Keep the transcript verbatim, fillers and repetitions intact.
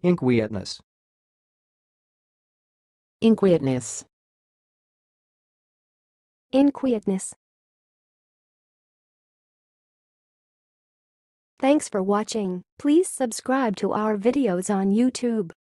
Inquietness. Inquietness. Inquietness. Thanks for watching. Please subscribe to our videos on YouTube.